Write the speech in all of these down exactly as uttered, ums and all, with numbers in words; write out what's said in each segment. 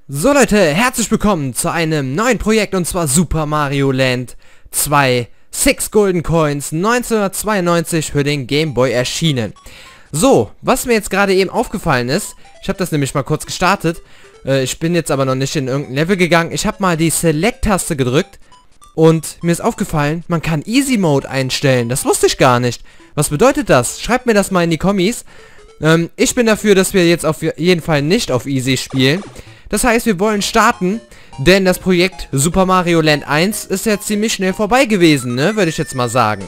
So Leute, herzlich willkommen zu einem neuen Projekt, und zwar Super Mario Land zwei Six Golden Coins neunzehnhundertzweiundneunzig für den Game Boy erschienen. So, was mir jetzt gerade eben aufgefallen ist, ich habe das nämlich mal kurz gestartet, äh, ich bin jetzt aber noch nicht in irgendein Level gegangen, ich habe mal die Select-Taste gedrückt und mir ist aufgefallen, man kann Easy Mode einstellen, das wusste ich gar nicht. Was bedeutet das? Schreibt mir das mal in die Kommis. Ähm, ich bin dafür, dass wir jetzt auf jeden Fall nicht auf Easy spielen. Das heißt, wir wollen starten, denn das Projekt Super Mario Land eins ist ja ziemlich schnell vorbei gewesen, ne? Würde ich jetzt mal sagen.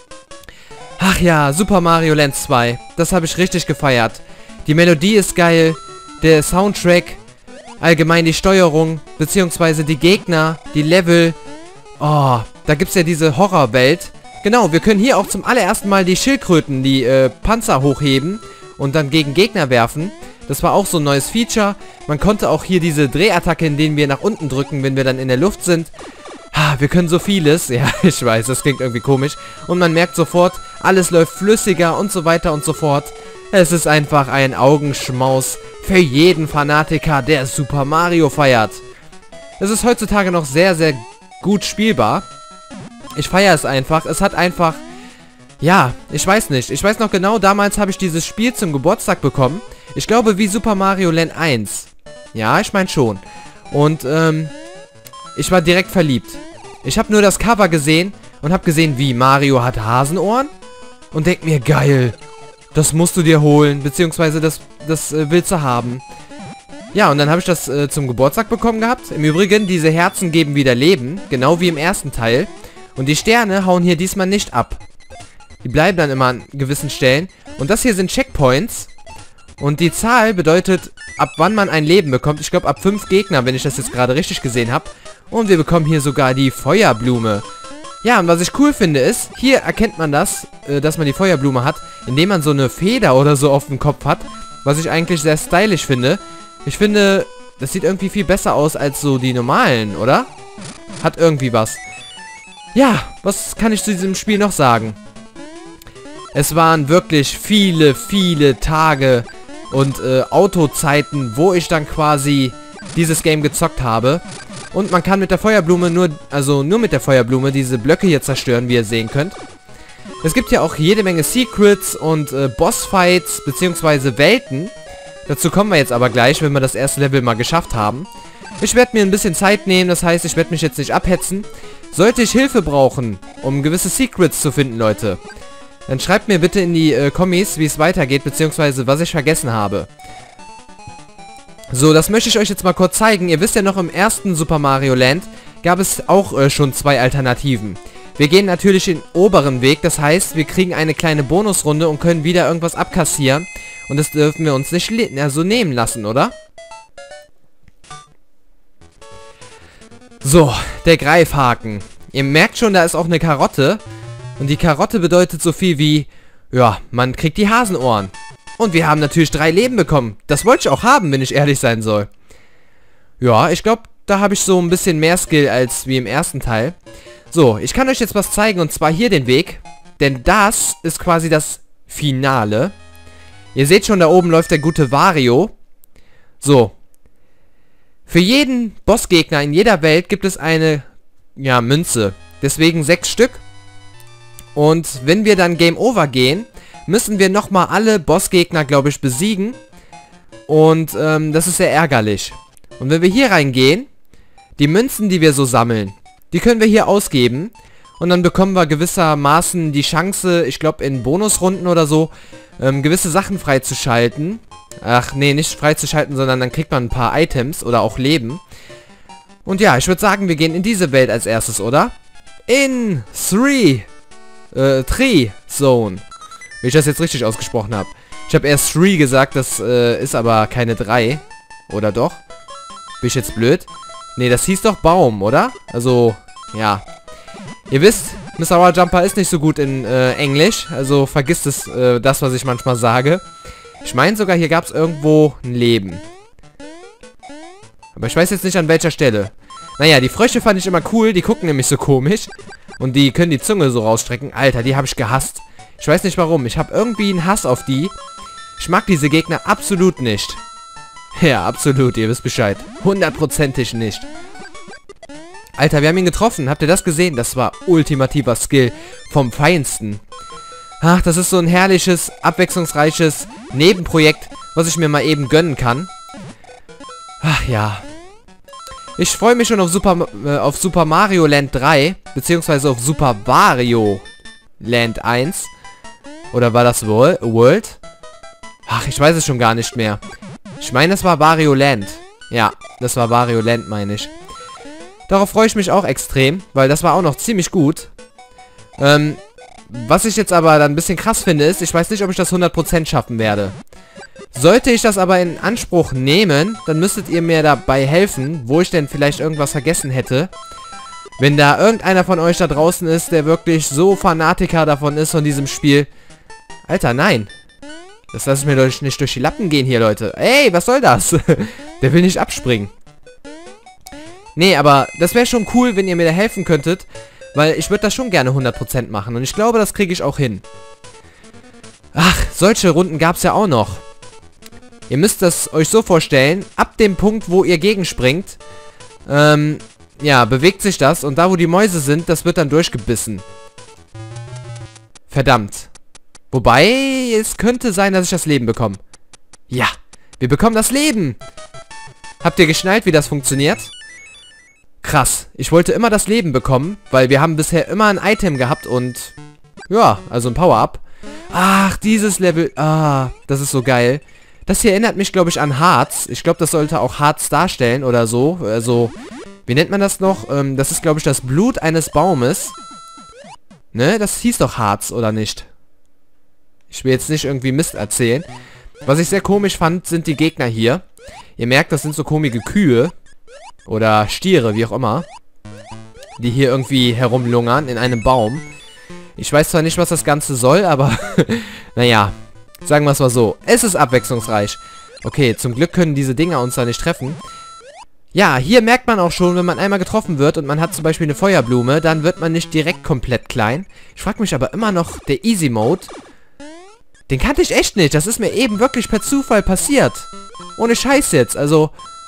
Ach ja, Super Mario Land zwei. Das habe ich richtig gefeiert. Die Melodie ist geil, der Soundtrack, allgemein die Steuerung, beziehungsweise die Gegner, die Level. Oh, da gibt es ja diese Horrorwelt. Genau, wir können hier auch zum allerersten Mal die Schildkröten, die äh, Panzer hochheben und dann gegen Gegner werfen. Das war auch so ein neues Feature. Man konnte auch hier diese Drehattacke, in denen wir nach unten drücken, wenn wir dann in der Luft sind. Ah, wir können so vieles. Ja, ich weiß, das klingt irgendwie komisch. Und man merkt sofort, alles läuft flüssiger und so weiter und so fort. Es ist einfach ein Augenschmaus für jeden Fanatiker, der Super Mario feiert. Es ist heutzutage noch sehr, sehr gut spielbar. Ich feiere es einfach. Es hat einfach... Ja, ich weiß nicht. Ich weiß noch genau, damals habe ich dieses Spiel zum Geburtstag bekommen. Ich glaube, wie Super Mario Land eins. Ja, ich meine schon. Und, ähm, ich war direkt verliebt. Ich habe nur das Cover gesehen und habe gesehen, wie Mario hat Hasenohren. Und denk mir, geil, das musst du dir holen, beziehungsweise das, das äh, willst du haben. Ja, und dann habe ich das äh, zum Geburtstag bekommen gehabt. Im Übrigen, diese Herzen geben wieder Leben, genau wie im ersten Teil. Und die Sterne hauen hier diesmal nicht ab. Die bleiben dann immer an gewissen Stellen. Und das hier sind Checkpoints. Und die Zahl bedeutet, ab wann man ein Leben bekommt. Ich glaube, ab fünf Gegner, wenn ich das jetzt gerade richtig gesehen habe. Und wir bekommen hier sogar die Feuerblume. Ja, und was ich cool finde ist, hier erkennt man das, äh, dass man die Feuerblume hat, indem man so eine Feder oder so auf dem Kopf hat. Was ich eigentlich sehr stylisch finde. Ich finde, das sieht irgendwie viel besser aus als so die normalen, oder? Hat irgendwie was. Ja, was kann ich zu diesem Spiel noch sagen? Es waren wirklich viele, viele Tage und äh, Autozeiten, wo ich dann quasi dieses Game gezockt habe. Und man kann mit der Feuerblume nur, also nur mit der Feuerblume diese Blöcke hier zerstören, wie ihr sehen könnt. Es gibt ja auch jede Menge Secrets und äh, Bossfights, beziehungsweise Welten. Dazu kommen wir jetzt aber gleich, wenn wir das erste Level mal geschafft haben. Ich werde mir ein bisschen Zeit nehmen, das heißt, ich werde mich jetzt nicht abhetzen. Sollte ich Hilfe brauchen, um gewisse Secrets zu finden, Leute, dann schreibt mir bitte in die äh, Kommis, wie es weitergeht, beziehungsweise was ich vergessen habe. So, das möchte ich euch jetzt mal kurz zeigen. Ihr wisst ja noch, im ersten Super Mario Land gab es auch äh, schon zwei Alternativen. Wir gehen natürlich den oberen Weg, das heißt, wir kriegen eine kleine Bonusrunde und können wieder irgendwas abkassieren. Und das dürfen wir uns nicht also nehmen lassen, oder? So, der Greifhaken. Ihr merkt schon, da ist auch eine Karotte. Und die Karotte bedeutet so viel wie, ja, man kriegt die Hasenohren. Und wir haben natürlich drei Leben bekommen. Das wollte ich auch haben, wenn ich ehrlich sein soll. Ja, ich glaube, da habe ich so ein bisschen mehr Skill als wie im ersten Teil. So, ich kann euch jetzt was zeigen, und zwar hier den Weg. Denn das ist quasi das Finale. Ihr seht schon, da oben läuft der gute Wario. So. Für jeden Bossgegner in jeder Welt gibt es eine, ja, Münze. Deswegen sechs Stück. Und wenn wir dann Game Over gehen, müssen wir nochmal alle Bossgegner, glaube ich, besiegen. Und ähm, das ist sehr ärgerlich. Und wenn wir hier reingehen, die Münzen, die wir so sammeln, die können wir hier ausgeben. Und dann bekommen wir gewissermaßen die Chance, ich glaube in Bonusrunden oder so, ähm, gewisse Sachen freizuschalten. Ach nee, nicht freizuschalten, sondern dann kriegt man ein paar Items oder auch Leben. Und ja, ich würde sagen, wir gehen in diese Welt als erstes, oder? In three... Äh, Tree Zone. Wenn ich das jetzt richtig ausgesprochen habe. Ich habe erst Three gesagt, das äh, ist aber keine drei. Oder doch? Bin ich jetzt blöd? Nee, das hieß doch Baum, oder? Also, ja. Ihr wisst, Mister Power Jumper ist nicht so gut in äh, Englisch. Also vergisst es, äh, das, was ich manchmal sage. Ich meine sogar, hier gab es irgendwo ein Leben. Aber ich weiß jetzt nicht an welcher Stelle. Naja, die Frösche fand ich immer cool. Die gucken nämlich so komisch. Und die können die Zunge so rausstrecken. Alter, die habe ich gehasst. Ich weiß nicht warum. Ich habe irgendwie einen Hass auf die. Ich mag diese Gegner absolut nicht. Ja, absolut, ihr wisst Bescheid. Hundertprozentig nicht. Alter, wir haben ihn getroffen. Habt ihr das gesehen? Das war ultimativer Skill vom Feinsten. Ach, das ist so ein herrliches, abwechslungsreiches Nebenprojekt, was ich mir mal eben gönnen kann. Ach ja. Ich freue mich schon auf Super, äh, auf Super Mario Land drei, beziehungsweise auf Super Wario Land eins. Oder war das World? Ach, ich weiß es schon gar nicht mehr. Ich meine, das war Wario Land. Ja, das war Wario Land, meine ich. Darauf freue ich mich auch extrem, weil das war auch noch ziemlich gut. Ähm, was ich jetzt aber dann ein bisschen krass finde, ist, ich weiß nicht, ob ich das hundert Prozent schaffen werde. Sollte ich das aber in Anspruch nehmen, dann müsstet ihr mir dabei helfen, wo ich denn vielleicht irgendwas vergessen hätte. Wenn da irgendeiner von euch da draußen ist, der wirklich so Fanatiker davon ist, von diesem Spiel. Alter, nein. Das lasse ich mir durch, nicht durch die Lappen gehen hier, Leute. Ey, was soll das? Der will nicht abspringen. Nee, aber das wäre schon cool, wenn ihr mir da helfen könntet. Weil ich würde das schon gerne hundert Prozent machen. Und ich glaube, das kriege ich auch hin. Ach, solche Runden gab es ja auch noch. Ihr müsst das euch so vorstellen. Ab dem Punkt, wo ihr gegenspringt, ähm, ja, bewegt sich das. Und da, wo die Mäuse sind, das wird dann durchgebissen. Verdammt. Wobei, es könnte sein, dass ich das Leben bekomme. Ja, wir bekommen das Leben. Habt ihr geschnallt, wie das funktioniert? Krass. Ich wollte immer das Leben bekommen, weil wir haben bisher immer ein Item gehabt und... Ja, also ein Power-Up. Ach, dieses Level... Ah, das ist so geil. Das hier erinnert mich, glaube ich, an Harz. Ich glaube, das sollte auch Harz darstellen oder so. Also, wie nennt man das noch? Ähm, das ist, glaube ich, das Blut eines Baumes. Ne? Das hieß doch Harz, oder nicht? Ich will jetzt nicht irgendwie Mist erzählen. Was ich sehr komisch fand, sind die Gegner hier. Ihr merkt, das sind so komische Kühe. Oder Stiere, wie auch immer. Die hier irgendwie herumlungern in einem Baum. Ich weiß zwar nicht, was das Ganze soll, aber... naja, sagen wir es mal so. Es ist abwechslungsreich. Okay, zum Glück können diese Dinger uns da nicht treffen. Ja, hier merkt man auch schon, wenn man einmal getroffen wird und man hat zum Beispiel eine Feuerblume, dann wird man nicht direkt komplett klein. Ich frage mich aber immer noch, der Easy Mode... Den kannte ich echt nicht. Das ist mir eben wirklich per Zufall passiert. Ohne Scheiß jetzt. Also...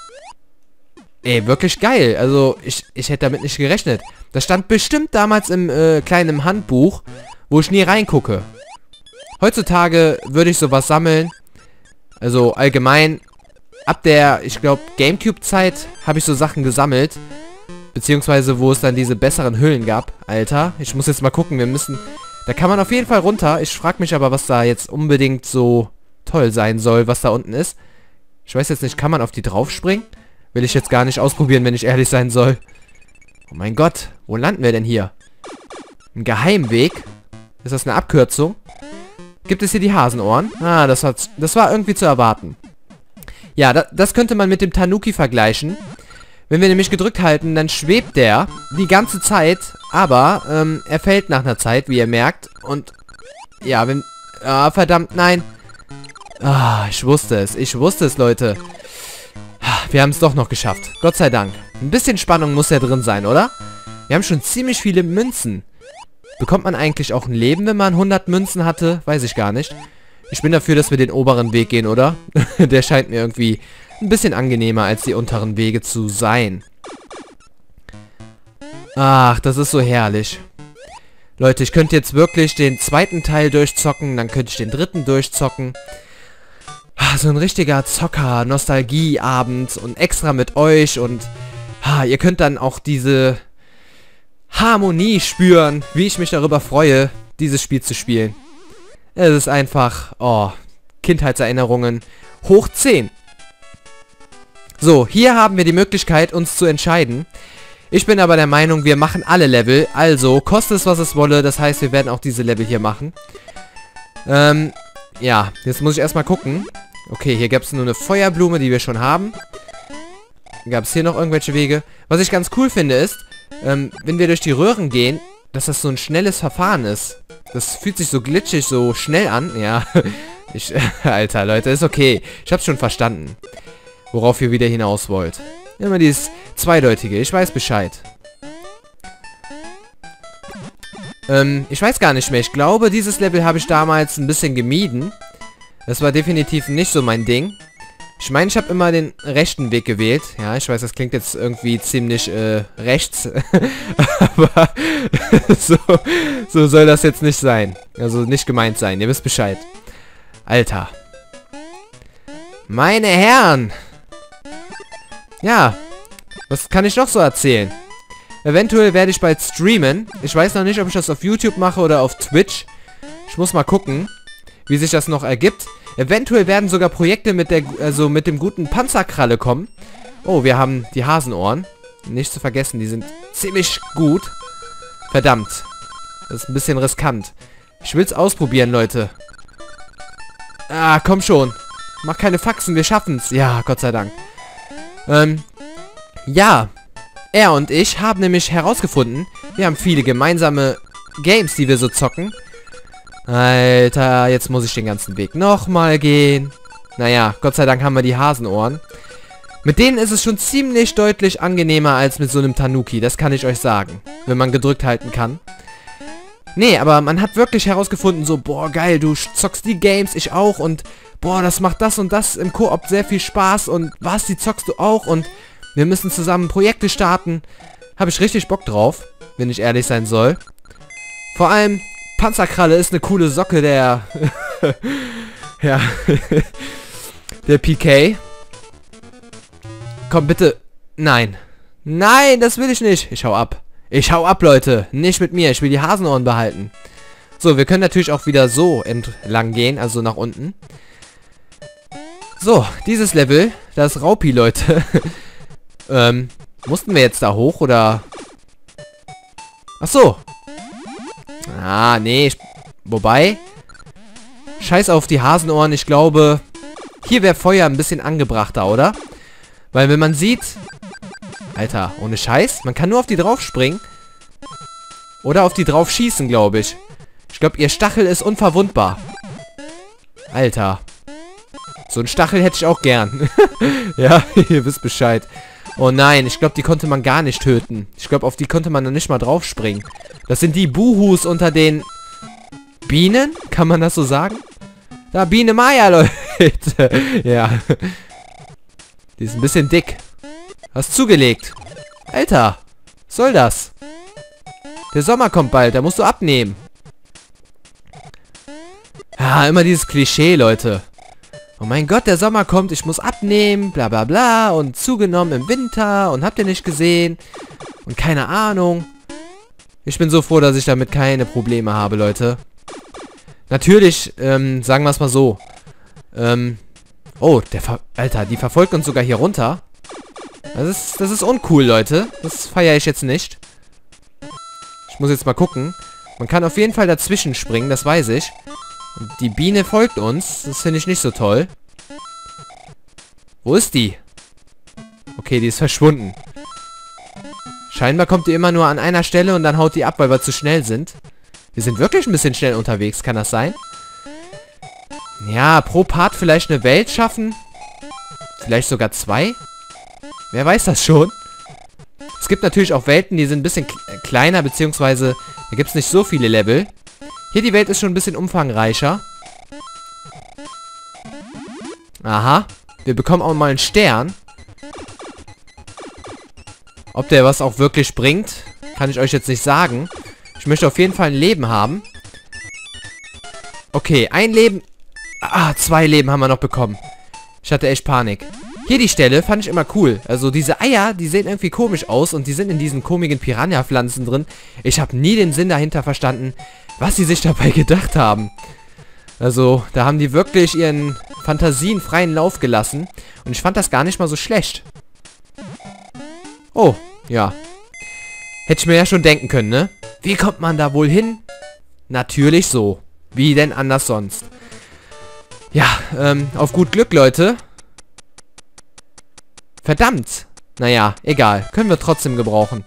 Ey, wirklich geil. Also, ich, ich hätte damit nicht gerechnet. Das stand bestimmt damals im äh, kleinen Handbuch, wo ich nie reingucke. Heutzutage würde ich sowas sammeln. Also, allgemein, ab der, ich glaube, Gamecube-Zeit habe ich so Sachen gesammelt. Beziehungsweise, wo es dann diese besseren Hüllen gab. Alter, ich muss jetzt mal gucken. Wir müssen... Da kann man auf jeden Fall runter. Ich frage mich aber, was da jetzt unbedingt so toll sein soll, was da unten ist. Ich weiß jetzt nicht, kann man auf die draufspringen? Will ich jetzt gar nicht ausprobieren, wenn ich ehrlich sein soll. Oh mein Gott, wo landen wir denn hier? Ein Geheimweg? Ist das eine Abkürzung? Gibt es hier die Hasenohren? Ah, das, hat, das war irgendwie zu erwarten. Ja, da, das könnte man mit dem Tanuki vergleichen. Wenn wir nämlich gedrückt halten, dann schwebt der die ganze Zeit, aber ähm, er fällt nach einer Zeit, wie ihr merkt. Und ja, wenn... Ah, verdammt, nein. Ah, ich wusste es. Ich wusste es, Leute. Wir haben es doch noch geschafft. Gott sei Dank. Ein bisschen Spannung muss ja drin sein, oder? Wir haben schon ziemlich viele Münzen. Bekommt man eigentlich auch ein Leben, wenn man hundert Münzen hatte? Weiß ich gar nicht. Ich bin dafür, dass wir den oberen Weg gehen, oder? Der scheint mir irgendwie ein bisschen angenehmer, als die unteren Wege zu sein. Ach, das ist so herrlich. Leute, ich könnte jetzt wirklich den zweiten Teil durchzocken, dann könnte ich den dritten durchzocken. So ein richtiger Zocker-Nostalgie-Abend und extra mit euch und ah, ihr könnt dann auch diese Harmonie spüren, wie ich mich darüber freue, dieses Spiel zu spielen. Es ist einfach, oh, Kindheitserinnerungen hoch zehn. So, hier haben wir die Möglichkeit, uns zu entscheiden. Ich bin aber der Meinung, wir machen alle Level, also kostet es, was es wolle, das heißt, wir werden auch diese Level hier machen. Ähm, ja, jetzt muss ich erstmal gucken. Okay, hier gab es nur eine Feuerblume, die wir schon haben. Gab es hier noch irgendwelche Wege? Was ich ganz cool finde ist, ähm, wenn wir durch die Röhren gehen, dass das so ein schnelles Verfahren ist. Das fühlt sich so glitschig, so schnell an. Ja, ich, Alter, Leute, ist okay. Ich hab's schon verstanden, worauf ihr wieder hinaus wollt. Immer dieses Zweideutige, ich weiß Bescheid. Ähm, ich weiß gar nicht mehr. Ich glaube, dieses Level habe ich damals ein bisschen gemieden. Das war definitiv nicht so mein Ding. Ich meine, ich habe immer den rechten Weg gewählt. Ja, ich weiß, das klingt jetzt irgendwie ziemlich äh, rechts. Aber so, so soll das jetzt nicht sein. Also nicht gemeint sein. Ihr wisst Bescheid. Alter. Meine Herren. Ja. Was kann ich noch so erzählen? Eventuell werde ich bald streamen. Ich weiß noch nicht, ob ich das auf YouTube mache oder auf Twitch. Ich muss mal gucken, wie sich das noch ergibt. Eventuell werden sogar Projekte mit der, also mit dem guten Panzerkralle kommen. Oh, wir haben die Hasenohren. Nicht zu vergessen, die sind ziemlich gut. Verdammt. Das ist ein bisschen riskant. Ich will's ausprobieren, Leute. Ah, komm schon. Mach keine Faxen, wir schaffen's. Ja, Gott sei Dank. Ähm, ja. Er und ich haben nämlich herausgefunden, wir haben viele gemeinsame Games, die wir so zocken. Alter, jetzt muss ich den ganzen Weg nochmal gehen. Naja, Gott sei Dank haben wir die Hasenohren. Mit denen ist es schon ziemlich deutlich angenehmer als mit so einem Tanuki, das kann ich euch sagen. Wenn man gedrückt halten kann. Nee, aber man hat wirklich herausgefunden, so, boah, geil, du zockst die Games, ich auch. Und, boah, das macht das und das im Koop sehr viel Spaß. Und was, die zockst du auch. Und wir müssen zusammen Projekte starten. Habe ich richtig Bock drauf, wenn ich ehrlich sein soll. Vor allem... Panzerkralle ist eine coole Socke, der... ja. der P K. Komm, bitte. Nein. Nein, das will ich nicht. Ich hau ab. Ich hau ab, Leute. Nicht mit mir. Ich will die Hasenohren behalten. So, wir können natürlich auch wieder so entlang gehen, also nach unten. So, dieses Level, das Raupi, Leute. ähm, mussten wir jetzt da hoch, oder... Ach so. Ah, nee. Ich, wobei... Scheiß auf die Hasenohren. Ich glaube... Hier wäre Feuer ein bisschen angebrachter, oder? Weil wenn man sieht... Alter, ohne Scheiß. Man kann nur auf die drauf springen. Oder auf die drauf schießen, glaube ich. Ich glaube, ihr Stachel ist unverwundbar. Alter. So ein Stachel hätte ich auch gern. Ja, ihr wisst Bescheid. Oh nein, ich glaube, die konnte man gar nicht töten. Ich glaube, auf die konnte man noch nicht mal drauf springen. Das sind die Buhus unter den Bienen? Kann man das so sagen? Da, Biene Maya, Leute. Ja. Die ist ein bisschen dick. Hast zugelegt. Alter. Was soll das? Der Sommer kommt bald, da musst du abnehmen. Ja, immer dieses Klischee, Leute. Oh mein Gott, der Sommer kommt, ich muss abnehmen, bla bla bla. Und zugenommen im Winter und habt ihr nicht gesehen. Und keine Ahnung. Ich bin so froh, dass ich damit keine Probleme habe, Leute. Natürlich, ähm, sagen wir es mal so. Ähm, oh, der Ver... Alter, die verfolgt uns sogar hier runter. Das ist, das ist uncool, Leute. Das feiere ich jetzt nicht. Ich muss jetzt mal gucken. Man kann auf jeden Fall dazwischen springen, das weiß ich. Und die Biene folgt uns. Das finde ich nicht so toll. Wo ist die? Okay, die ist verschwunden. Scheinbar kommt die immer nur an einer Stelle und dann haut die ab, weil wir zu schnell sind. Wir sind wirklich ein bisschen schnell unterwegs, kann das sein? Ja, pro Part vielleicht eine Welt schaffen. Vielleicht sogar zwei. Wer weiß das schon? Es gibt natürlich auch Welten, die sind ein bisschen kleiner, beziehungsweise da gibt es nicht so viele Level. Hier die Welt ist schon ein bisschen umfangreicher. Aha. Wir bekommen auch mal einen Stern. Ob der was auch wirklich bringt, kann ich euch jetzt nicht sagen. Ich möchte auf jeden Fall ein Leben haben. Okay, ein Leben... Ah, zwei Leben haben wir noch bekommen. Ich hatte echt Panik. Hier die Stelle fand ich immer cool. Also diese Eier, die sehen irgendwie komisch aus und die sind in diesen komischen Piranha-Pflanzen drin. Ich habe nie den Sinn dahinter verstanden, was sie sich dabei gedacht haben. Also, da haben die wirklich ihren Fantasien freien Lauf gelassen. Und ich fand das gar nicht mal so schlecht. Oh, ja. Hätte ich mir ja schon denken können, ne? Wie kommt man da wohl hin? Natürlich so. Wie denn anders sonst? Ja, ähm, auf gut Glück, Leute. Verdammt. Naja, egal. Können wir trotzdem gebrauchen.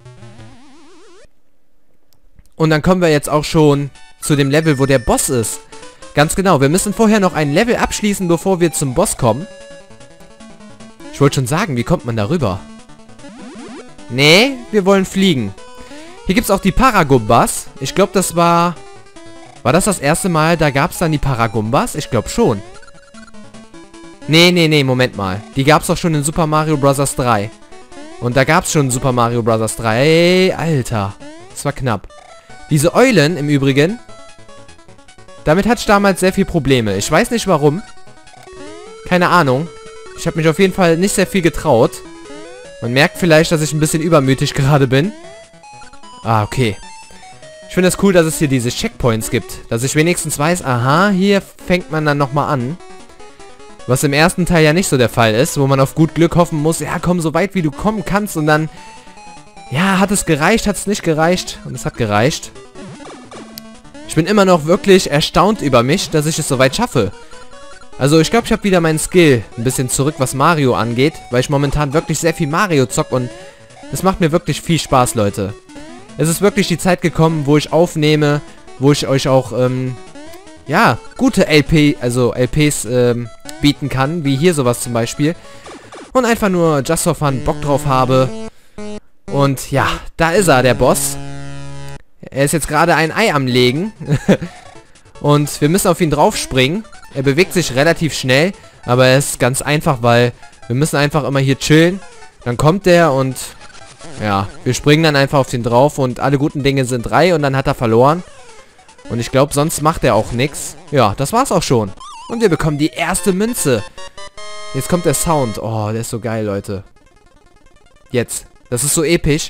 Und dann kommen wir jetzt auch schon zu dem Level, wo der Boss ist. Ganz genau. Wir müssen vorher noch ein Level abschließen, bevor wir zum Boss kommen. Ich wollte schon sagen, wie kommt man da rüber? Nee, wir wollen fliegen. Hier gibt es auch die Paragumbas. Ich glaube, das war... War das das erste Mal, da gab es dann die Paragumbas? Ich glaube schon. Nee, nee, nee, Moment mal. Die gab's doch schon in Super Mario Bros. drei. Und da gab's schon Super Mario Bros. drei. Ey, Alter. Das war knapp. Diese Eulen im Übrigen. Damit hatte ich damals sehr viel Probleme. Ich weiß nicht warum. Keine Ahnung. Ich habe mich auf jeden Fall nicht sehr viel getraut. Man merkt vielleicht, dass ich ein bisschen übermütig gerade bin. Ah, okay. Ich finde es cool, dass es hier diese Checkpoints gibt. Dass ich wenigstens weiß, aha, hier fängt man dann nochmal an. Was im ersten Teil ja nicht so der Fall ist, wo man auf gut Glück hoffen muss, ja, komm so weit wie du kommen kannst und dann, ja, hat es gereicht, hat es nicht gereicht und es hat gereicht. Ich bin immer noch wirklich erstaunt über mich, dass ich es so weit schaffe. Also ich glaube, ich habe wieder meinen Skill ein bisschen zurück, was Mario angeht, weil ich momentan wirklich sehr viel Mario zock und es macht mir wirklich viel Spaß, Leute. Es ist wirklich die Zeit gekommen, wo ich aufnehme, wo ich euch auch, ähm, ja, gute L P, also L Ps, ähm, bieten kann, wie hier sowas zum Beispiel. Und einfach nur just for fun Bock drauf habe. Und ja, da ist er, der Boss. Er ist jetzt gerade ein Ei am Legen. Und wir müssen auf ihn draufspringen. Er bewegt sich relativ schnell, aber er ist ganz einfach, weil wir müssen einfach immer hier chillen. Dann kommt der und ja, wir springen dann einfach auf den drauf und alle guten Dinge sind drei und dann hat er verloren. Und ich glaube, sonst macht er auch nichts. Ja, das war's auch schon. Und wir bekommen die erste Münze. Jetzt kommt der Sound. Oh, der ist so geil, Leute. Jetzt. Das ist so episch.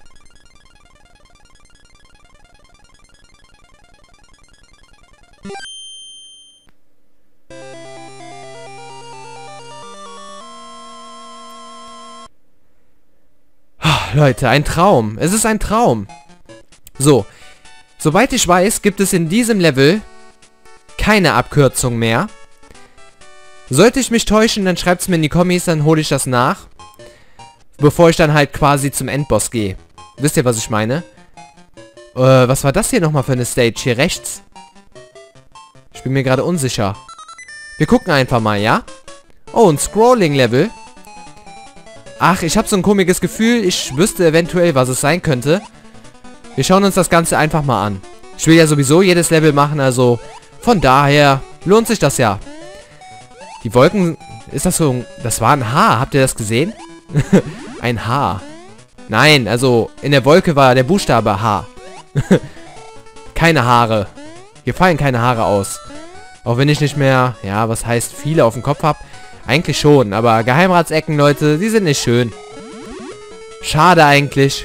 Oh, Leute, ein Traum. Es ist ein Traum. So. Soweit ich weiß, gibt es in diesem Level keine Abkürzung mehr. Sollte ich mich täuschen, dann schreibt es mir in die Kommis, dann hole ich das nach. Bevor ich dann halt quasi zum Endboss gehe. Wisst ihr, was ich meine? Äh, was war das hier nochmal für eine Stage? Hier rechts. Ich bin mir gerade unsicher. Wir gucken einfach mal, ja? Oh, ein Scrolling-Level. Ach, ich habe so ein komisches Gefühl, ich wüsste eventuell, was es sein könnte. Wir schauen uns das Ganze einfach mal an. Ich will ja sowieso jedes Level machen, also von daher lohnt sich das ja. Die Wolken, ist das so, das war ein Haar, habt ihr das gesehen? Ein Haar. Nein, also in der Wolke war der Buchstabe H. Keine Haare. Hier fallen keine Haare aus. Auch wenn ich nicht mehr, ja, was heißt viele auf dem Kopf habe. Eigentlich schon, aber Geheimratsecken, Leute, die sind nicht schön. Schade eigentlich.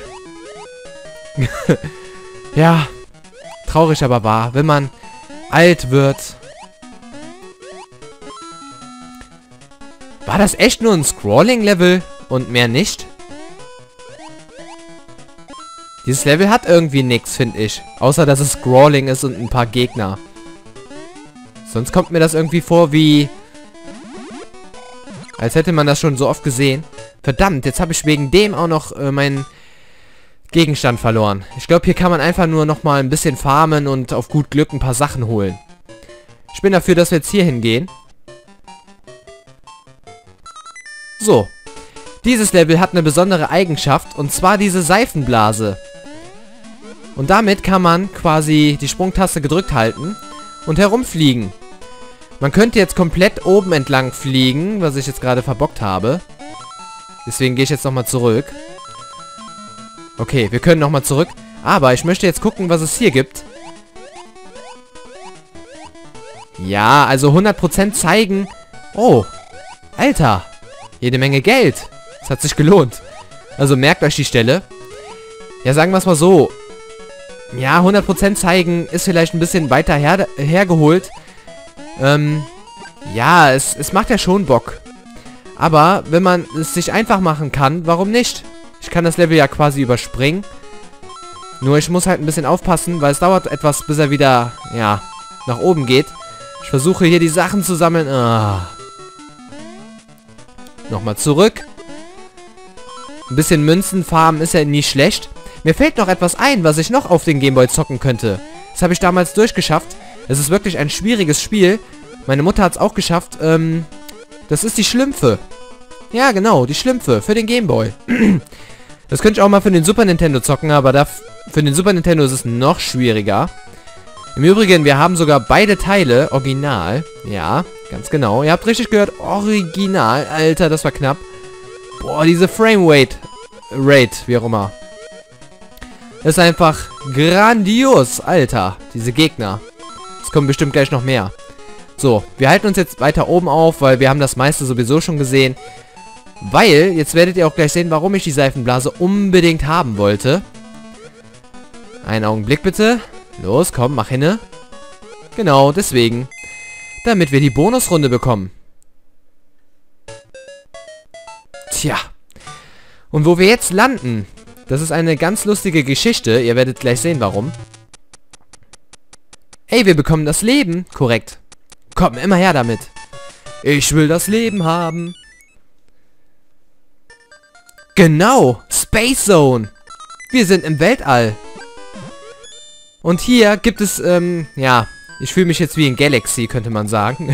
Ja, traurig aber wahr, wenn man alt wird. War das echt nur ein Scrolling-Level und mehr nicht? Dieses Level hat irgendwie nichts, finde ich. Außer, dass es Scrolling ist und ein paar Gegner. Sonst kommt mir das irgendwie vor wie... als hätte man das schon so oft gesehen. Verdammt, jetzt habe ich wegen dem auch noch äh, meinen Gegenstand verloren. Ich glaube, hier kann man einfach nur noch mal ein bisschen farmen und auf gut Glück ein paar Sachen holen. Ich bin dafür, dass wir jetzt hier hingehen. So. Dieses Level hat eine besondere Eigenschaft, und zwar diese Seifenblase. Und damit kann man quasi die Sprungtaste gedrückt halten und herumfliegen. Man könnte jetzt komplett oben entlang fliegen, was ich jetzt gerade verbockt habe. Deswegen gehe ich jetzt nochmal zurück. Okay, wir können nochmal zurück. Aber ich möchte jetzt gucken, was es hier gibt. Ja, also hundert Prozent zeigen. Oh, Alter. Jede Menge Geld. Das hat sich gelohnt. Also merkt euch die Stelle. Ja, sagen wir es mal so. Ja, hundert Prozent zeigen ist vielleicht ein bisschen weiter her hergeholt. Ähm, ja, es, es macht ja schon Bock. Aber wenn man es sich einfach machen kann, warum nicht? Ich kann das Level ja quasi überspringen. Nur ich muss halt ein bisschen aufpassen, weil es dauert etwas, bis er wieder, ja, nach oben geht. Ich versuche hier die Sachen zu sammeln. Ah. Nochmal zurück. Ein bisschen Münzen farmen ist ja nie schlecht. Mir fällt noch etwas ein, was ich noch auf den Gameboy zocken könnte. Das habe ich damals durchgeschafft. Es ist wirklich ein schwieriges Spiel. Meine Mutter hat es auch geschafft. Ähm, das ist die Schlümpfe. Ja, genau, die Schlümpfe für den Gameboy. Das könnte ich auch mal für den Super Nintendo zocken, aber da für den Super Nintendo ist es noch schwieriger. Im Übrigen, wir haben sogar beide Teile original. Ja, Ganz genau. Ihr habt richtig gehört. Original. Alter, das war knapp. Boah, diese Framerate. Rate, wie auch immer. Das ist einfach grandios, Alter. Diese Gegner. Es kommen bestimmt gleich noch mehr. So, wir halten uns jetzt weiter oben auf, weil wir haben das meiste sowieso schon gesehen. Weil, jetzt werdet ihr auch gleich sehen, warum ich die Seifenblase unbedingt haben wollte. Einen Augenblick bitte. Los, komm, mach hinne. Genau, deswegen. Damit wir die Bonusrunde bekommen. Tja. Und wo wir jetzt landen, das ist eine ganz lustige Geschichte. Ihr werdet gleich sehen, warum. Ey, wir bekommen das Leben. Korrekt. Komm, immer her damit. Ich will das Leben haben. Genau. Space Zone. Wir sind im Weltall. Und hier gibt es, ähm, ja, ich fühle mich jetzt wie in Galaxy, könnte man sagen.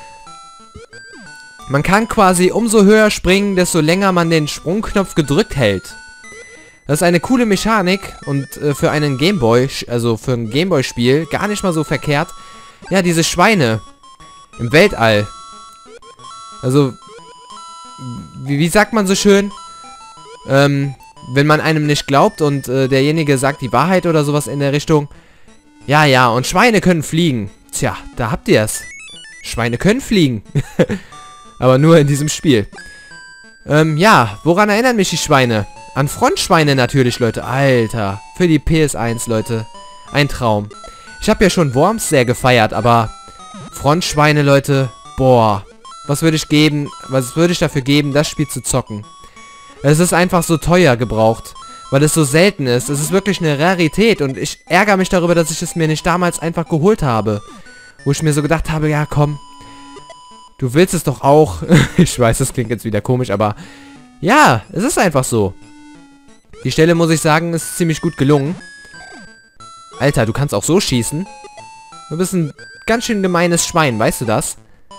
Man kann quasi umso höher springen, desto länger man den Sprungknopf gedrückt hält. Das ist eine coole Mechanik und äh, für einen Gameboy, also für ein Gameboy-Spiel, gar nicht mal so verkehrt. Ja, diese Schweine im Weltall. Also, wie, wie sagt man so schön? Ähm, wenn man einem nicht glaubt und äh, derjenige sagt die Wahrheit oder sowas in der Richtung. Ja, ja, und Schweine können fliegen. Tja, da habt ihr es. Schweine können fliegen. Aber nur in diesem Spiel. Ähm, ja, woran erinnern mich die Schweine? An Frontschweine natürlich, Leute. Alter, für die P S eins, Leute. Ein Traum. Ich habe ja schon Worms sehr gefeiert, aber Frontschweine, Leute, boah. Was würde ich geben, was würde ich dafür geben, das Spiel zu zocken? Es ist einfach so teuer gebraucht, weil es so selten ist. Es ist wirklich eine Rarität und ich ärgere mich darüber, dass ich es mir nicht damals einfach geholt habe. Wo ich mir so gedacht habe, ja komm, du willst es doch auch. Ich weiß, das klingt jetzt wieder komisch, aber ja, es ist einfach so. Die Stelle, muss ich sagen, ist ziemlich gut gelungen. Alter, du kannst auch so schießen. Du bist ein ganz schön gemeines Schwein, weißt du das?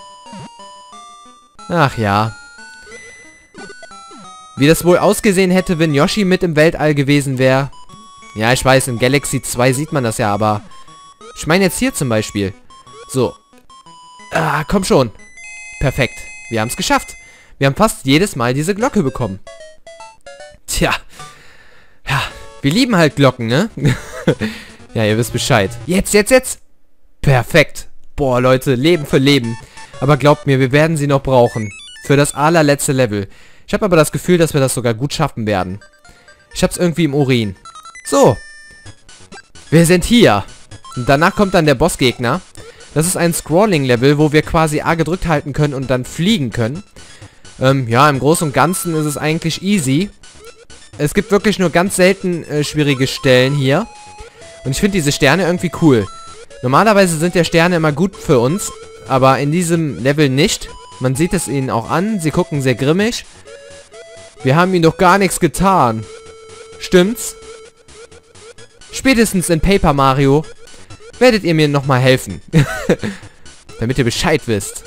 Ach ja. Wie das wohl ausgesehen hätte, wenn Yoshi mit im Weltall gewesen wäre. Ja, ich weiß, in Galaxy zwei sieht man das ja, aber ich meine jetzt hier zum Beispiel. So. Ah, komm schon. Perfekt. Wir haben es geschafft. Wir haben fast jedes Mal diese Glocke bekommen. Tja. Ja, wir lieben halt Glocken, ne? Ja, ihr wisst Bescheid. Jetzt, jetzt, jetzt. Perfekt. Boah, Leute, Leben für Leben. Aber glaubt mir, wir werden sie noch brauchen. Für das allerletzte Level. Ich habe aber das Gefühl, dass wir das sogar gut schaffen werden. Ich hab's irgendwie im Urin. So. Wir sind hier. Und danach kommt dann der Bossgegner. Das ist ein Scrolling-Level, wo wir quasi A gedrückt halten können und dann fliegen können. Ähm, ja, im Großen und Ganzen ist es eigentlich easy. Es gibt wirklich nur ganz selten äh, schwierige Stellen hier. Und ich finde diese Sterne irgendwie cool. Normalerweise sind ja Sterne immer gut für uns, aber in diesem Level nicht. Man sieht es ihnen auch an. Sie gucken sehr grimmig. Wir haben ihnen doch gar nichts getan. Stimmt's? Spätestens in Paper Mario werdet ihr mir nochmal helfen. Damit ihr Bescheid wisst.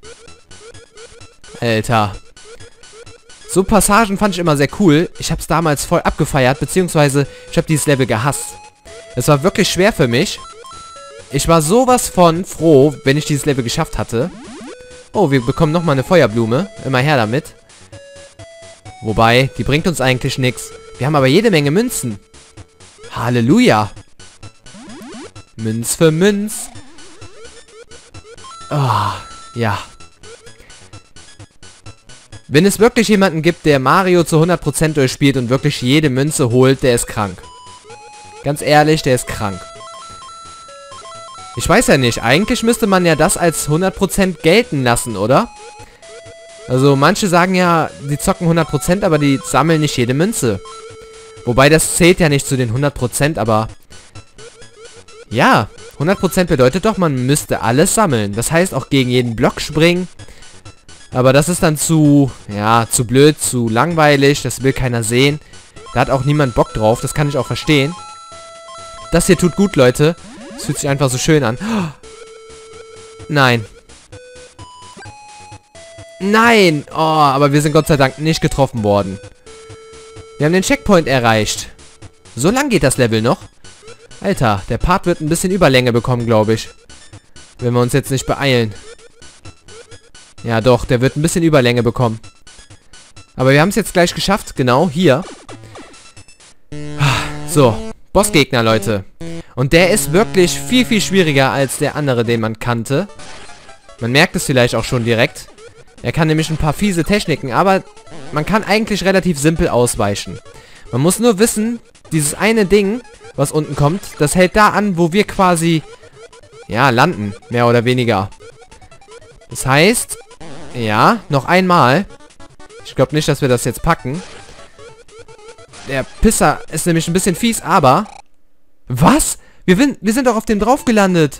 Alter. So Passagen fand ich immer sehr cool. Ich habe es damals voll abgefeiert, beziehungsweise ich habe dieses Level gehasst. Es war wirklich schwer für mich. Ich war sowas von froh, wenn ich dieses Level geschafft hatte. Oh, wir bekommen nochmal eine Feuerblume. Immer her damit. Wobei, die bringt uns eigentlich nichts. Wir haben aber jede Menge Münzen. Halleluja. Münz für Münz. Ah, oh, ja. Wenn es wirklich jemanden gibt, der Mario zu hundert Prozent durchspielt und wirklich jede Münze holt, der ist krank. Ganz ehrlich, der ist krank. Ich weiß ja nicht, eigentlich müsste man ja das als hundert Prozent gelten lassen, oder? Also manche sagen ja, die zocken hundert Prozent, aber die sammeln nicht jede Münze. Wobei das zählt ja nicht zu den hundert Prozent, aber ja, hundert Prozent bedeutet doch, man müsste alles sammeln. Das heißt auch gegen jeden Block springen. Aber das ist dann zu, ja, zu blöd, zu langweilig. Das will keiner sehen. Da hat auch niemand Bock drauf. Das kann ich auch verstehen. Das hier tut gut, Leute. Es fühlt sich einfach so schön an. Oh. Nein. Nein! Oh, aber wir sind Gott sei Dank nicht getroffen worden. Wir haben den Checkpoint erreicht. So lang geht das Level noch. Alter, der Part wird ein bisschen Überlänge bekommen, glaube ich. Wenn wir uns jetzt nicht beeilen. Ja doch, der wird ein bisschen Überlänge bekommen. Aber wir haben es jetzt gleich geschafft. Genau, hier. So, Bossgegner, Leute. Und der ist wirklich viel, viel schwieriger als der andere, den man kannte. Man merkt es vielleicht auch schon direkt. Er kann nämlich ein paar fiese Techniken, aber man kann eigentlich relativ simpel ausweichen. Man muss nur wissen, dieses eine Ding, was unten kommt, das hält da an, wo wir quasi, ja, landen, mehr oder weniger. Das heißt, ja, noch einmal. Ich glaube nicht, dass wir das jetzt packen. Der Pisser ist nämlich ein bisschen fies, aber... Was? Wir, wir sind doch auf dem drauf gelandet.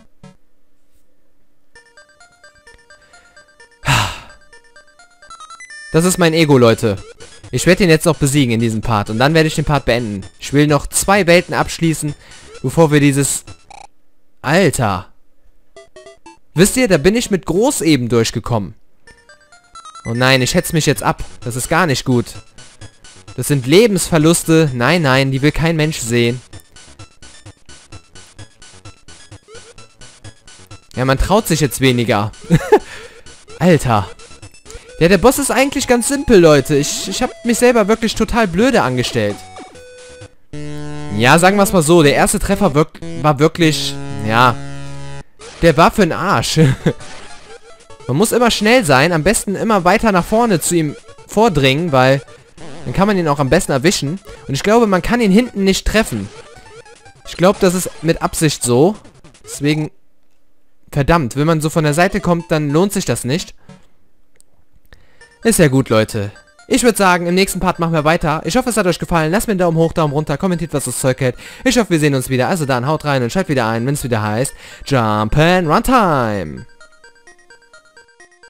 Das ist mein Ego, Leute. Ich werde ihn jetzt noch besiegen in diesem Part. Und dann werde ich den Part beenden. Ich will noch zwei Welten abschließen, bevor wir dieses... Alter. Wisst ihr, da bin ich mit Groß eben durchgekommen. Oh nein, ich hetze mich jetzt ab. Das ist gar nicht gut. Das sind Lebensverluste. Nein, nein, die will kein Mensch sehen. Ja, man traut sich jetzt weniger. Alter. Ja, der Boss ist eigentlich ganz simpel, Leute. Ich, ich habe mich selber wirklich total blöde angestellt. Ja, sagen wir es mal so. Der erste Treffer wirk war wirklich... Ja. Der war für den Arsch. Man muss immer schnell sein. Am besten immer weiter nach vorne zu ihm vordringen, weil... Dann kann man ihn auch am besten erwischen. Und ich glaube, man kann ihn hinten nicht treffen. Ich glaube, das ist mit Absicht so. Deswegen... Verdammt, wenn man so von der Seite kommt, dann lohnt sich das nicht. Ist ja gut, Leute. Ich würde sagen, im nächsten Part machen wir weiter. Ich hoffe, es hat euch gefallen. Lasst mir einen Daumen hoch, Daumen runter, kommentiert, was das Zeug hält. Ich hoffe, wir sehen uns wieder. Also dann, haut rein und schaltet wieder ein, wenn es wieder heißt Jump and Run Time.